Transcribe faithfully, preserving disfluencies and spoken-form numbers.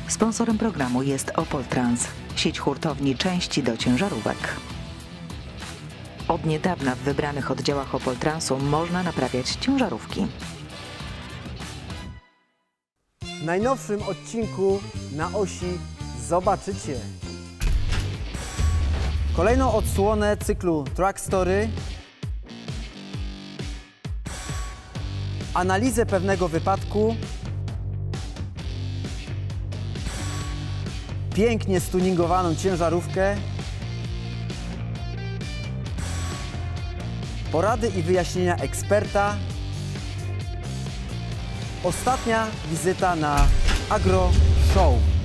Sponsorem programu jest Opol Trans, sieć hurtowni części do ciężarówek. Od niedawna w wybranych oddziałach Opol Transu można naprawiać ciężarówki. W najnowszym odcinku na osi zobaczycie kolejną odsłonę cyklu Truck Story, analizę pewnego wypadku, pięknie stuningowaną ciężarówkę, porady i wyjaśnienia eksperta, ostatnia wizyta na Agro Show.